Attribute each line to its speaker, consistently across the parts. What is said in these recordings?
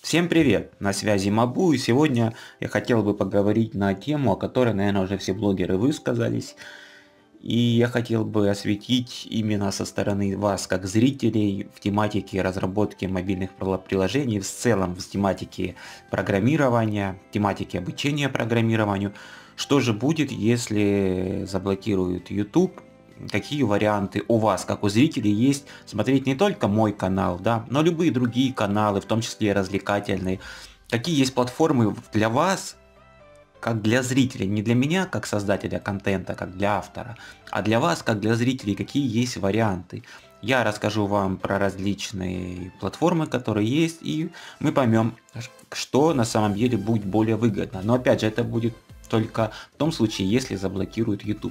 Speaker 1: Всем привет! На связи Мабу, и сегодня я хотел бы поговорить на тему, о которой, наверное, уже все блогеры высказались. И я хотел бы осветить именно со стороны вас, как зрителей, в тематике разработки мобильных приложений, в целом в тематике программирования, тематике обучения программированию. Что же будет, если заблокируют YouTube? Какие варианты у вас, как у зрителей, есть смотреть не только мой канал, да, но любые другие каналы, в том числе и развлекательные. Какие есть платформы для вас, как для зрителей, не для меня, как создателя контента, как для автора, а для вас, как для зрителей, какие есть варианты. Я расскажу вам про различные платформы, которые есть, и мы поймем, что на самом деле будет более выгодно. Но опять же, это будет только в том случае, если заблокируют YouTube.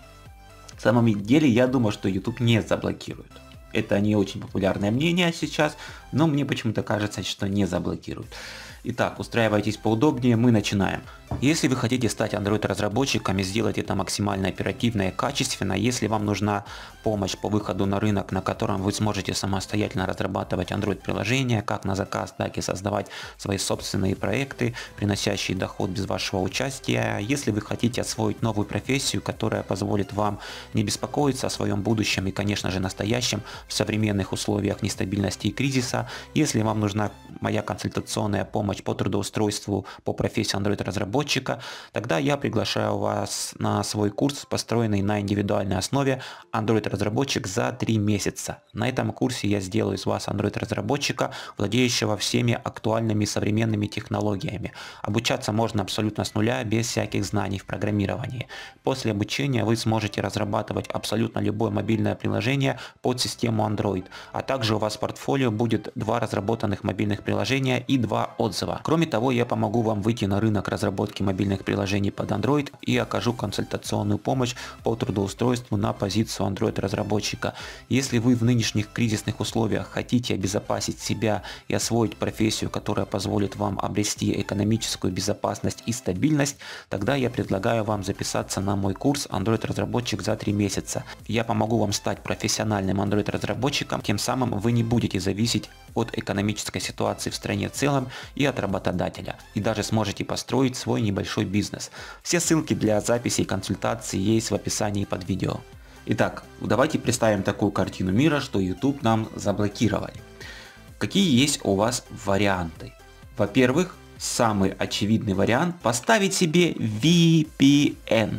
Speaker 1: На самом деле, я думаю, что YouTube не заблокируют. Это не очень популярное мнение сейчас, но мне почему-то кажется, что не заблокируют. Итак, устраивайтесь поудобнее, мы начинаем. Если вы хотите стать Android-разработчиком и сделать это максимально оперативно и качественно, если вам нужна помощь по выходу на рынок, на котором вы сможете самостоятельно разрабатывать Android-приложения, как на заказ, так и создавать свои собственные проекты, приносящие доход без вашего участия, если вы хотите освоить новую профессию, которая позволит вам не беспокоиться о своем будущем и, конечно же, настоящем в современных условиях нестабильности и кризиса, если вам нужна моя консультационная помощь по трудоустройству по профессии Android-разработчика, тогда я приглашаю вас на свой курс, построенный на индивидуальной основе Android-разработчик за 3 месяца. На этом курсе я сделаю из вас Android-разработчика, владеющего всеми актуальными современными технологиями. Обучаться можно абсолютно с нуля, без всяких знаний в программировании. После обучения вы сможете разрабатывать абсолютно любое мобильное приложение под систему Android, а также у вас в портфолио будет 2 разработанных мобильных приложения и 2 отзыва. Кроме того, я помогу вам выйти на рынок разработки мобильных приложений под Android и окажу консультационную помощь по трудоустройству на позицию Android-разработчика. Если вы в нынешних кризисных условиях хотите обезопасить себя и освоить профессию, которая позволит вам обрести экономическую безопасность и стабильность, тогда я предлагаю вам записаться на мой курс Android-разработчик за 3 месяца. Я помогу вам стать профессиональным Android-разработчиком, тем самым вы не будете зависеть от экономической ситуации в стране в целом и от работодателя, и даже сможете построить свой небольшой бизнес. Все ссылки для записи и консультаций есть в описании под видео. Итак, давайте представим такую картину мира, что YouTube нам заблокировали. Какие есть у вас варианты? Во-первых, самый очевидный вариант — поставить себе VPN.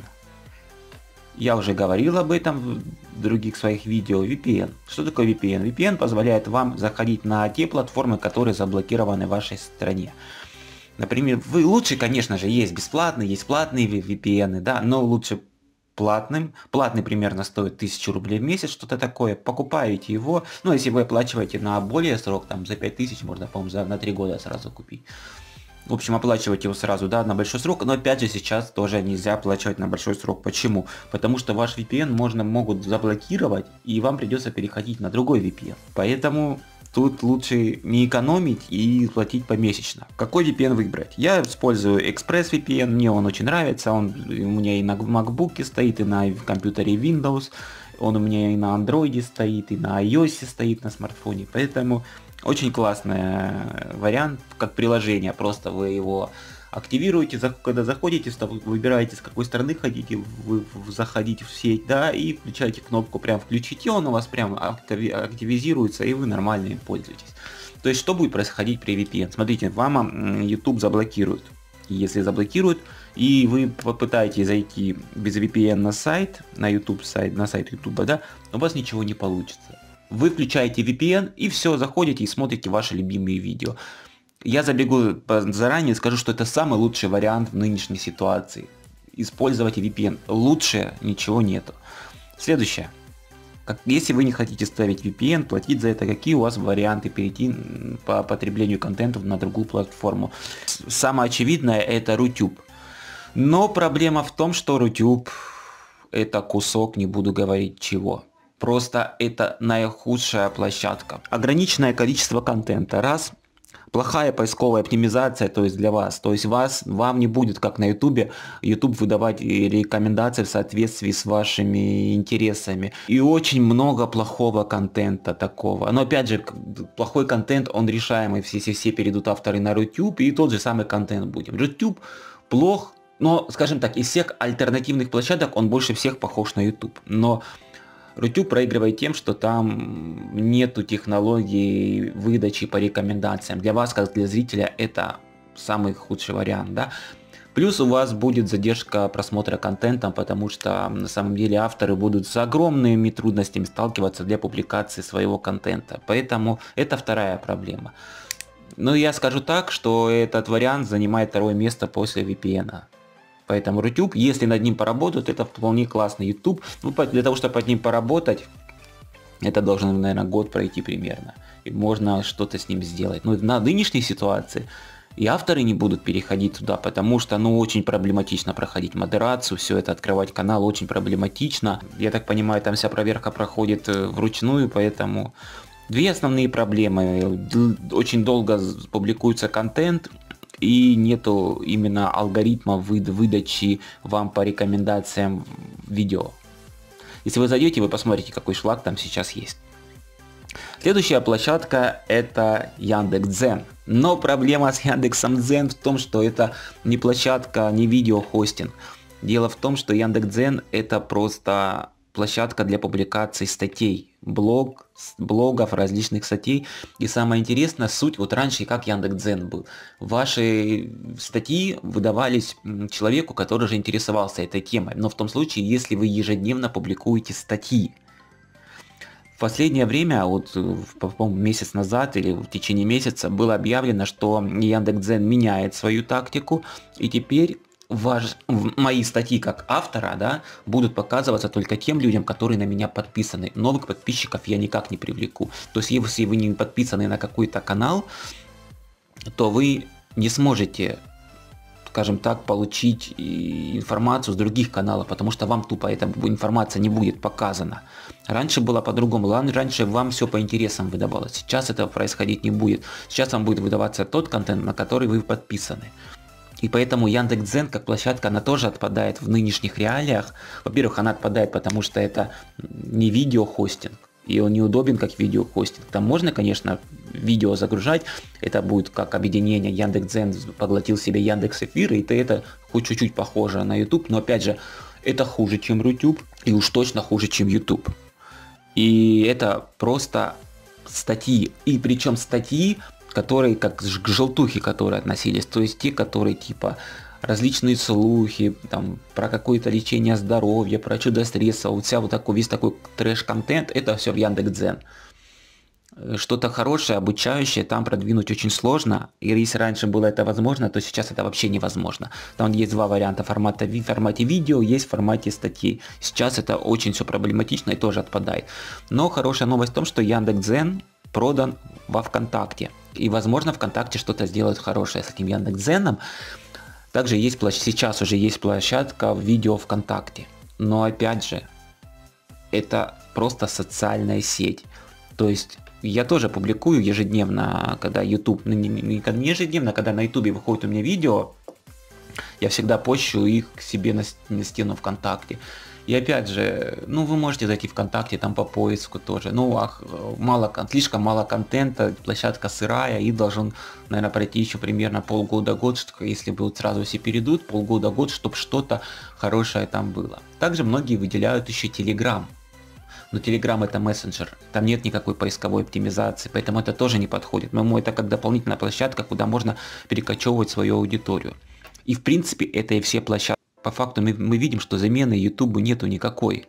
Speaker 1: Я уже говорил об этом в других своих видео. VPN. Что такое VPN? VPN позволяет вам заходить на те платформы, которые заблокированы в вашей стране. Например, вы лучше, конечно же, есть бесплатные, есть платные VPN, да, но лучше платным. Платный примерно стоит 1000 рублей в месяц, что-то такое. Покупаете его, ну если вы оплачиваете на более срок, там за 5000 можно, по-моему, на 3 года сразу купить. В общем, оплачивать его сразу, да, на большой срок, но опять же сейчас тоже нельзя оплачивать на большой срок. Почему? Потому что ваш VPN могут заблокировать, и вам придется переходить на другой VPN. Поэтому тут лучше не экономить и платить помесячно. Какой VPN выбрать? Я использую ExpressVPN, мне он очень нравится, он у меня и на MacBook стоит, и на компьютере Windows, он у меня и на Android стоит, и на iOS стоит на смартфоне, поэтому очень классный вариант, как приложение, просто вы его активируете, когда заходите, выбираете, с какой стороны хотите, вы заходите в сеть, да, и включаете кнопку прям включить, и он у вас прям активизируется, и вы нормально им пользуетесь. То есть, что будет происходить при VPN? Смотрите, вам YouTube заблокирует. Если заблокируют, и вы попытаетесь зайти без VPN на сайт, на YouTube сайт, на сайт YouTube, да, у вас ничего не получится. Вы включаете VPN и все, заходите и смотрите ваши любимые видео. Я забегу заранее, скажу, что это самый лучший вариант в нынешней ситуации. Использовать VPN. Лучше ничего нету. Следующее. Если вы не хотите ставить VPN, платить за это, какие у вас варианты перейти по потреблению контента на другую платформу? Самое очевидное — это Рутюб. Но проблема в том, что Рутюб — это кусок, не буду говорить чего. Просто это наихудшая площадка. Ограниченное количество контента, раз. плохая поисковая оптимизация, то есть для вас. То есть вам не будет, как на YouTube, YouTube выдавать рекомендации в соответствии с вашими интересами. И очень много плохого контента такого. Но опять же, плохой контент, он решаемый. Все перейдут авторы на YouTube, и тот же самый контент будет. YouTube плох, но, скажем так, из всех альтернативных площадок он больше всех похож на YouTube. Но Рутюб проигрывает тем, что там нету технологии выдачи по рекомендациям. Для вас, как для зрителя, это самый худший вариант, да. Плюс у вас будет задержка просмотра контента, потому что на самом деле авторы будут с огромными трудностями сталкиваться для публикации своего контента. Поэтому это вторая проблема. Но я скажу так, что этот вариант занимает второе место после VPN. Поэтому Рутюб, если над ним поработают, это вполне классный YouTube. Ну, для того, чтобы над ним поработать, это должен, наверное, год пройти примерно. И можно что-то с ним сделать. Но на нынешней ситуации и авторы не будут переходить туда, потому что, ну, очень проблематично проходить модерацию, все это открывать канал очень проблематично. Я так понимаю, там вся проверка проходит вручную, поэтому две основные проблемы. Очень долго публикуется контент, и нету именно алгоритма выдачи вам по рекомендациям видео. Если вы зайдете, вы посмотрите, какой шлак там сейчас есть. Следующая площадка — это Яндекс.Дзен. Но проблема с Яндексом.Дзен в том, что это не площадка, не видеохостинг. Дело в том, что Яндекс.Дзен — это просто площадка для публикации статей, блогов, различных статей. И самое интересное, суть, вот раньше как Яндекс.Дзен был. Ваши статьи выдавались человеку, который же интересовался этой темой. Но в том случае, если вы ежедневно публикуете статьи. В последнее время, вот по-моему, месяц назад или в течение месяца было объявлено, что Яндекс.Дзен меняет свою тактику, и теперь мои статьи как автора, да, будут показываться только тем людям, которые на меня подписаны. Новых подписчиков я никак не привлеку. То есть если вы не подписаны на какой-то канал, то вы не сможете, скажем так, получить информацию с других каналов, потому что вам тупо эта информация не будет показана. Раньше было по-другому. Раньше вам все по интересам выдавалось. Сейчас этого происходить не будет. Сейчас вам будет выдаваться тот контент, на который вы подписаны. И поэтому Яндекс.Дзен как площадка, она тоже отпадает в нынешних реалиях. Во-первых, она отпадает, потому что это не видеохостинг, и он неудобен как видеохостинг. Там можно, конечно, видео загружать, это будет как объединение. Яндекс.Дзен поглотил себе Яндекс.Эфир, и это хоть чуть-чуть похоже на YouTube, но опять же, это хуже, чем YouTube, и уж точно хуже, чем YouTube. И это просто статьи, и причем статьи, которые как к желтухе, которые относились, то есть те, которые типа различные слухи, там, про какое-то лечение здоровья, про чудо-средства, вот весь такой трэш-контент, это все в Яндекс.Дзен. Что-то хорошее, обучающее там продвинуть очень сложно, и если раньше было это возможно, то сейчас это вообще невозможно. Там есть два варианта: в формате видео, есть в формате статей. Сейчас это очень все проблематично и тоже отпадает. Но хорошая новость в том, что Яндекс.Дзен продан во ВКонтакте. И, возможно, ВКонтакте что-то сделают хорошее с этим Яндекс.Дзеном. Также сейчас уже есть площадка в видео ВКонтакте. Но опять же, это просто социальная сеть. То есть я тоже публикую ежедневно, когда YouTube, не ежедневно, когда на YouTube выходит у меня видео, я всегда пощу их к себе на стену ВКонтакте. И опять же, ну вы можете зайти ВКонтакте, там по поиску тоже. Ну, слишком мало контента, площадка сырая, и должен, наверное, пройти еще примерно полгода-год, если будут сразу все перейдут, полгода-год, чтобы что-то хорошее там было. Также многие выделяют еще Telegram. Но Telegram это мессенджер, там нет никакой поисковой оптимизации, поэтому это тоже не подходит. Но это как дополнительная площадка, куда можно перекочевывать свою аудиторию. И в принципе это и все площадки. По факту мы видим, что замены YouTube нету никакой.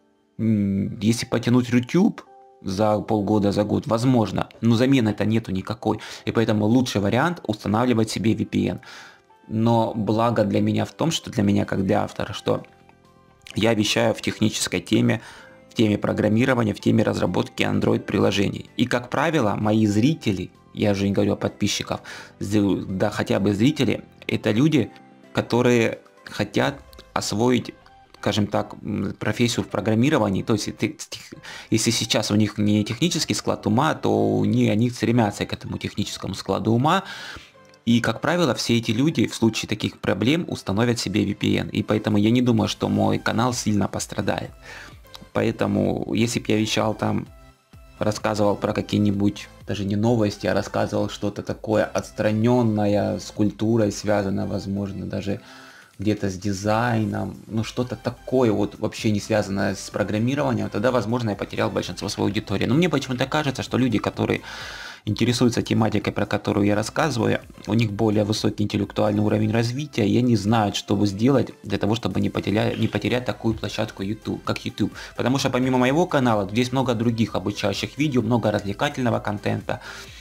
Speaker 1: Если потянуть YouTube за полгода, за год, возможно, но замены-то нету никакой. И поэтому лучший вариант устанавливать себе VPN. Но благо для меня в том, что для меня как для автора, что я вещаю в технической теме, в теме программирования, в теме разработки Android-приложений. И, как правило, мои зрители, я уже не говорю о подписчиках, да хотя бы зрители, это люди, которые хотят освоить скажем так, профессию в программировании, то есть если сейчас у них не технический склад ума, то они стремятся к этому техническому складу ума. И, как правило, все эти люди в случае таких проблем установят себе VPN. И поэтому я не думаю, что мой канал сильно пострадает. Поэтому, если бы я вещал там, рассказывал про какие-нибудь, даже не новости, а рассказывал что-то такое отстраненное, с культурой связано, возможно, даже где-то с дизайном, ну что-то такое вот вообще не связанное с программированием, тогда, возможно, я потерял большинство своей аудитории. Но мне почему-то кажется, что люди, которые интересуются тематикой, про которую я рассказываю, у них более высокий интеллектуальный уровень развития, и они знают, что сделать для того, чтобы не потерять такую площадку YouTube, как YouTube. Потому что помимо моего канала, здесь много других обучающих видео, много развлекательного контента.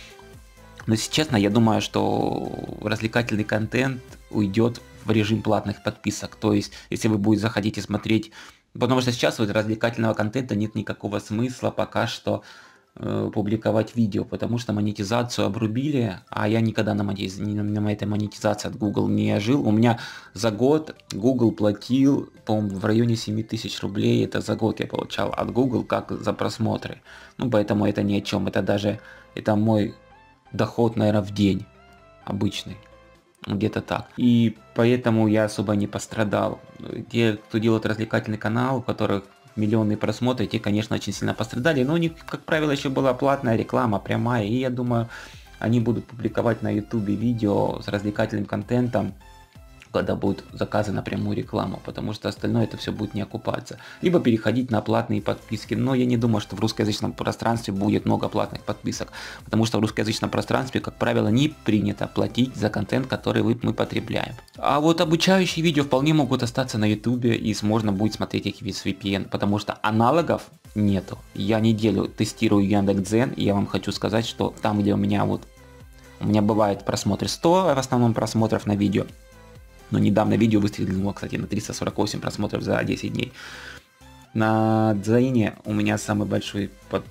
Speaker 1: Но если честно, я думаю, что развлекательный контент уйдет в режим платных подписок. То есть, если вы будете заходить и смотреть, потому что сейчас вот развлекательного контента нет никакого смысла пока что публиковать видео, потому что монетизацию обрубили, а я никогда на этой монетизации от Google не жил. У меня за год Google платил, по-моему, в районе 7000 рублей, это за год я получал от Google как за просмотры. Ну, поэтому это ни о чем, это мой доход, наверное, в день обычный. Где-то так. И поэтому я особо не пострадал. Те, кто делает развлекательный канал, у которых миллионные просмотры, те, конечно, очень сильно пострадали, но у них, как правило, еще была платная реклама, прямая, и я думаю, они будут публиковать на YouTube видео с развлекательным контентом, когда будут заказы на прямую рекламу, потому что остальное это все будет не окупаться. Либо переходить на платные подписки, но я не думаю, что в русскоязычном пространстве будет много платных подписок, потому что в русскоязычном пространстве, как правило, не принято платить за контент, который мы потребляем. А вот обучающие видео вполне могут остаться на YouTube, и можно будет смотреть их без VPN, потому что аналогов нету. Я неделю тестирую Яндекс.Дзен, и я вам хочу сказать, что там, где у меня бывает просмотры 100, в основном просмотров на видео, но недавно видео выстрелило, кстати, на 348 просмотров за 10 дней. На Дзене у меня самое большое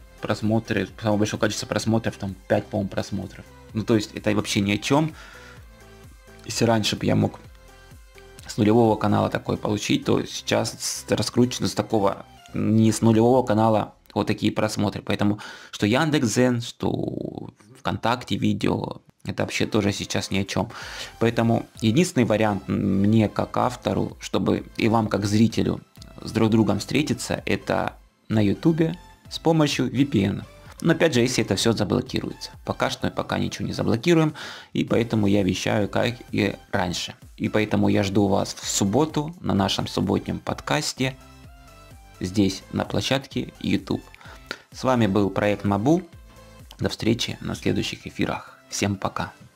Speaker 1: количество просмотров, там 5, по-моему, просмотров. Ну, то есть, это вообще ни о чем. Если раньше бы я мог с нулевого канала такой получить, то сейчас раскручено не с нулевого канала вот такие просмотры. Поэтому, что Яндекс.Дзен, что ВКонтакте видео, это вообще тоже сейчас ни о чем. Поэтому единственный вариант мне как автору, чтобы и вам как зрителю с друг другом встретиться, это на YouTube с помощью VPN. Но опять же, если это все заблокируется. Пока ничего не заблокируем, и поэтому я вещаю как и раньше. И поэтому я жду вас в субботу на нашем субботнем подкасте здесь на площадке YouTube. С вами был проект Мабу. До встречи на следующих эфирах. Всем пока.